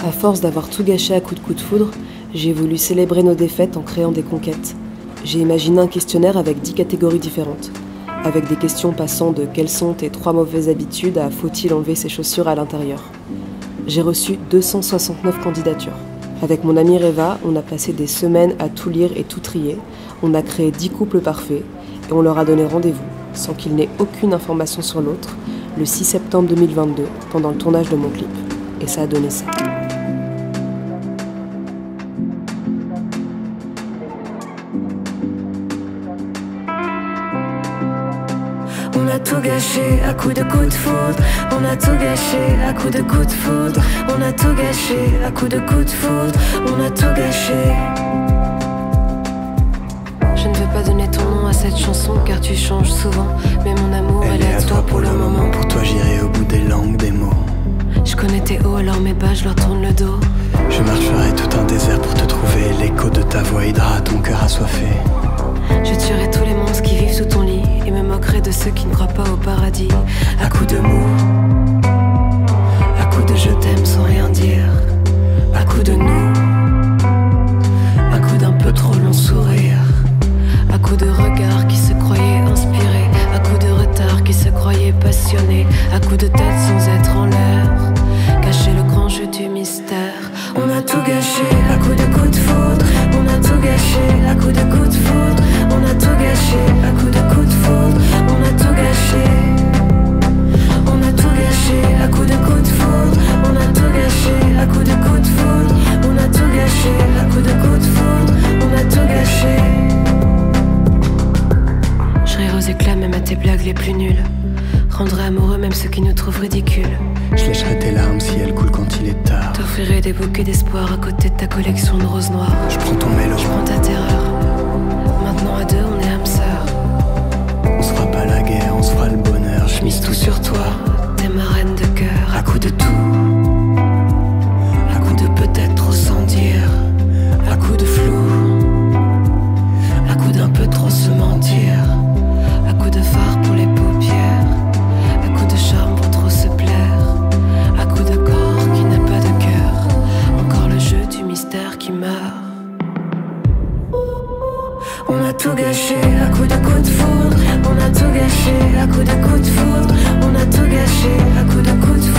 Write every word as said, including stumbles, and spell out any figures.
À force d'avoir tout gâché à coups de coup de foudre, j'ai voulu célébrer nos défaites en créant des conquêtes. J'ai imaginé un questionnaire avec dix catégories différentes, avec des questions passant de « Quelles sont tes trois mauvaises habitudes » à « Faut-il enlever ses chaussures à l'intérieur ?» J'ai reçu deux cent soixante-neuf candidatures. Avec mon amie Reva, on a passé des semaines à tout lire et tout trier. On a créé dix couples parfaits et on leur a donné rendez-vous, sans qu'il n'ait aucune information sur l'autre, le six septembre deux mille vingt-deux, pendant le tournage de mon clip. Et ça a donné ça. On a tout gâché à coups de coups de foudre. On a tout gâché à coups de coups de foudre. On a tout gâché à coups de coups de foudre. On a tout gâché. Je ne veux pas donner ton nom à cette chanson car tu changes souvent. Mais mon amour, elle, elle est à toi pour le moment. Pour toi j'irai au bout des langues, des mots. Je connais tes hauts, alors mes bas, je leur tourne le dos. Je marcherai tout un désert pour te trouver. L'écho de ta voix aidera ton cœur assoiffé. Je tuerai tous les monstres qui vivent sous ton lit et me moquerai de ceux qui ne croient pas au paradis. À coups de mots, à coups de je t'aime sans rien dire, à coups de nous, à coups d'un peu trop long sourire, à coups de regards qui se croyaient inspirés, à coups de retard qui se croyaient passionnés, à coups de tête sans être en l'air, cacher le grand jeu du mystère. On a tout gâché à coups de coups de foudre. On a tout gâché à coups de coups de foudre. On a tout gâché à coups de coups de foudre. On a tout gâché. On a tout gâché à coups de coups de foudre. On a tout gâché à coups de coups de foudre. On a tout gâché à coups de coups de foudre. On a tout gâché. Je rire aux éclats même à tes blagues les plus nulles. Rendrai amoureux même ceux qui nous trouvent ridicules. Je lécherai tes larmes si elles coulent quand il est tard. T'offrirai des bouquets d'espoir à côté de ta collection de roses noires. Je prends ton mélo, je prends ta terreur. Maintenant à deux on est âmes sœurs. On se fera pas la guerre, on se fera le bonheur. Je mise tout sur toi, t'es ma reine de cœur. À coup de tout, à coup de peut-être trop sans dire, à coup de flou, à coup d'un peu trop se mentir, à coup de phare pour les paupières, à coup de charme pour trop se plaire, à coup de corps qui n'a pas de cœur. Encore le jeu du mystère qui meurt. On a tout gâché à coups de coups de foudre. On a tout gâché à coups de coups de foudre. On a tout gâché à coups de coups de foudre.